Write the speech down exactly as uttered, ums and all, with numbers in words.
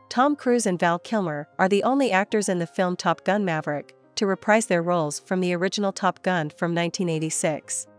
Tom Cruise and Val Kilmer are the only actors in the film Top Gun Maverick to reprise their roles from the original Top Gun from nineteen eighty-six.